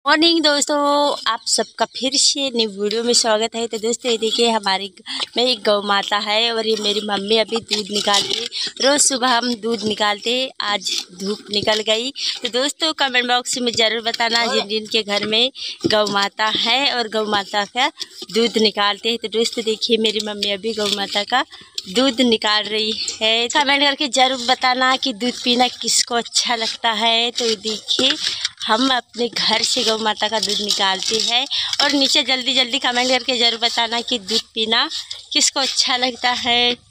Morning दोस्तों, आप सबका फिर से नई वीडियो में स्वागत है। तो दोस्तों ये देखिए हमारी में एक गौ माता है और ये मेरी मम्मी अभी दूध निकालती है। रोज़ सुबह हम दूध निकालते, आज धूप निकल गई। तो दोस्तों कमेंट बॉक्स में ज़रूर बताना जिन जिन के घर में गौ माता है और गौ माता का दूध निकालते हैं। तो दोस्तों देखिए मेरी मम्मी अभी गौ माता का दूध निकाल रही है। कमेंट करके ज़रूर बताना कि दूध पीना किसको अच्छा लगता है। तो देखिए हम अपने घर से गौ माता का दूध निकालते हैं और नीचे जल्दी जल्दी कमेंट करके ज़रूर बताना कि दूध पीना किसको अच्छा लगता है।